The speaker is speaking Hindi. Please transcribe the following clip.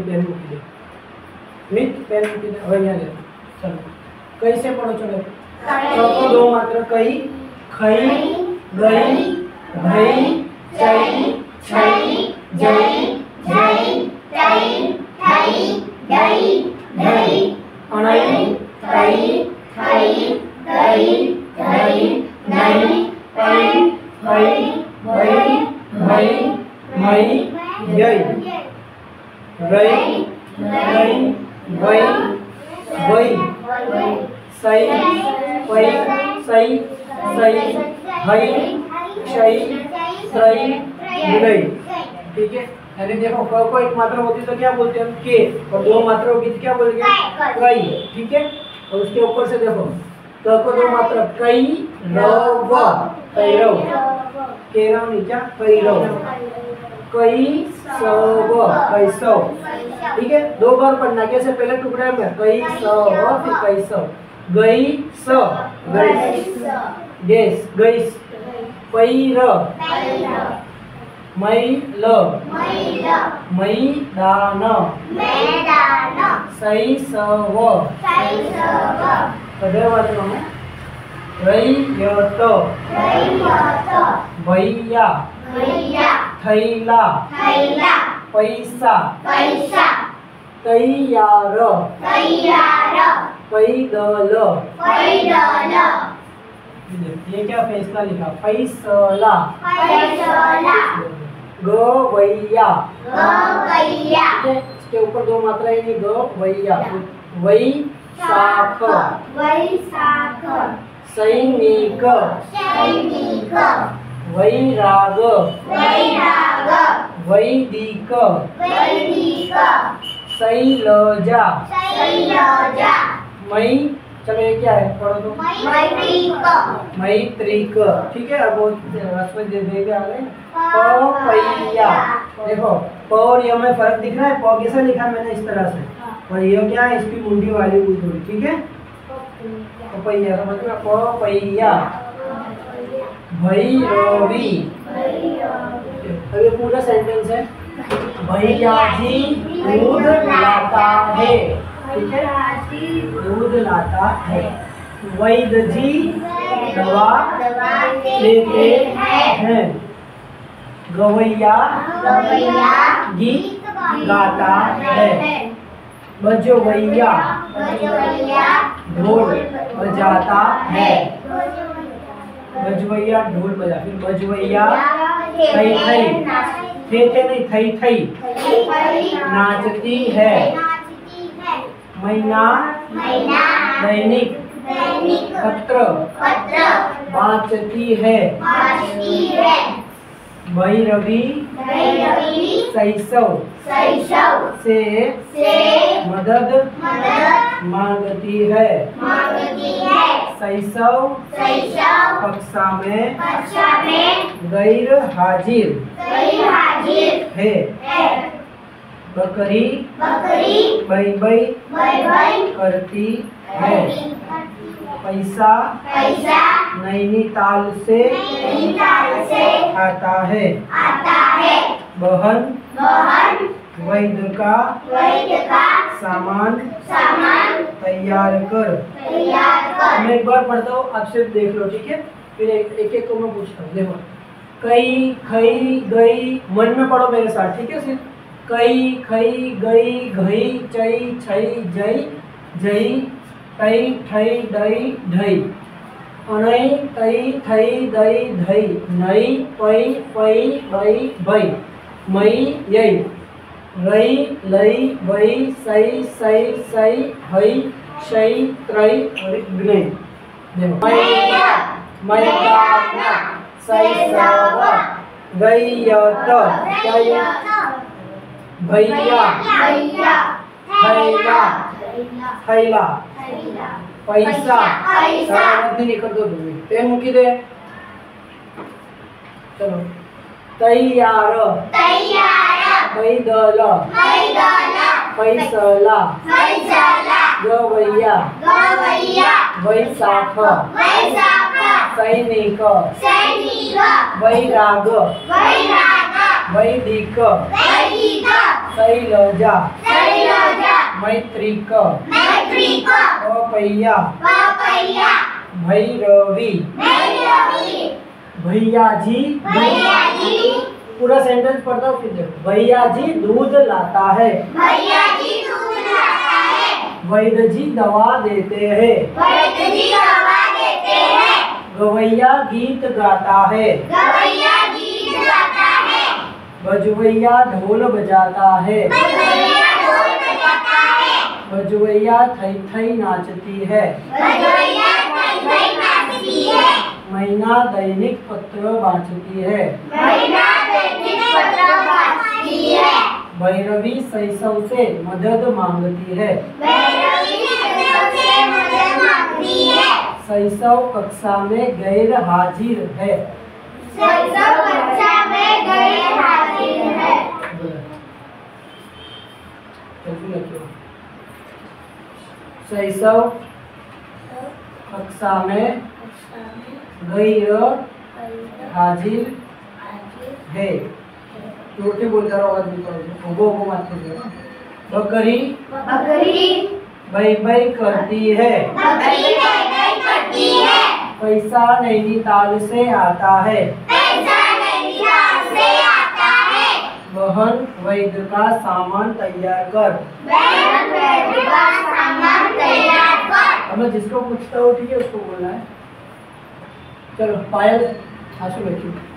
पेन मूकी दे मित पेन मूकी दे હવે અહીંયા લે चलो कैसे पढ़ो चलो तो दो मात्र कई खई गई भई चई छई जई जई तई थई गई गई अणई तई थई गई गई नई तई भई भई भई मई यई रई रई वई वई सई पई सई सई हई शई सई गई। ठीक है यानी देखो क को एक मात्रा होती तो क्या बोलते हैं हम के और दो मात्रा होगी तो क्या बोलेंगे कई। ठीक है और उसके ऊपर से देखो क को दो मात्रा कई रव कैरव केरव नहीं क्या कैरव कई सव कैसव। ठीक है दो बार पढ़ना कैसे पहले टुकड़े में कई सव फिर कैसव गई स गैस गैस पैर मैल मैदान शैशव पदवाचन रैयत भैया थैला पैसा तैयार पैदल ये क्या फैसला लिखा फैसला गवैया इसके ऊपर दो मात्रा है गवैया वैशाख सैनिक वैराग वैदिक शैलजा मई चलो ये क्या है पढ़ो तो मैत्रिक। ठीक है अब रसोई दे देंगे आगे पपैया देखो प और य में फर्क दिख रहा है प कैसे लिखा मैंने इस तरह से और ये क्या है इसकी मुंडी वाली हुई थोड़ी। ठीक है पपैया समझ में पपैया भैरवी। अब ये पूरा सेंटेंस है भैया जी दूध लाता है। ठीक है दूध लाता है वैद्य जी दवा लेते हैं गवैया गीत गाता है बजवैया ढोल बजाता है बजवैया ढोल बजा फिर बजवैया थई थई थे नहीं थई थई नाचती है महीना दैनिक पत्र बाँचती है भैरवी शैशव से मदद मांगती है शैशव कक्षा में गैर हाजिर है बकरी बै बै करती है पैसा नैनीताल से आता है बहन वैद्य का सामान तैयार कर। मैं एक बार पढ़ता हूँ आप सिर्फ देख लो। ठीक है फिर एक एक को मैं पूछता हूँ। देखो कई खई गई मन में पढ़ो मेरे साथ। ठीक है सिर्फ कई खई गई घई चई छई जई जई तई ठई दई ढई अणई तई थई दई धई नई पई पई बई भई मई यई रई लई वई सई सई सई हई शई त्रई गई। मैदान शैशव गैयत भैया थैला थैला पैसा निकल दो पेन मूकी दे चलो तैयार पैदल पैसला गवैया वैशाख सैनिक वैराग वैदिक शैलजा मैत्रिक मैत्रिक पपैया पपैया भैरवी भैरवी भैया जी पूरा सेंटेंस पढ़ता हूँ फिर देखो। भैया जी दूध लाता है, भैया जी दूध लाता है, वैद्य जी दवा देते हैं, वैद्य जी दवा देते हैं, गवैया गीत गाता है, गवैया गीत गाता है, बजवैया ढोल बजाता है, बजवैया ढोल बजाता है, बजवैया थई थई नाचती है, बजवैया थई थई नाचती है, मैना दैनिक पत्र बाँचती है, मैना दैनिक पत्र बाँचती है, भैरवी शैशव से मदद मांगती है, भैरवी शैशव से मदद मांगती है, शैशव कक्षा में गैर हाजिर है, शैशव कक्षा में गैर हाजिर है, शैशव कक्षा में गैर हाजिर है। जोर के बोलता रहो, आवाज निकालो, वो मत कीजिए। बकरी बकरी बै बै करती है, बकरी बै बै करती है, पैसा नैनीताल से आता है, पैसा नैनीताल से आता है, बहन वैद्य का सामान तैयार कर, बहन वैद्य का सामान तैयार कर। हमें जिसको पूछता हो ठीक है उसको बोलना है। चलो पायल आंसू बैठिए।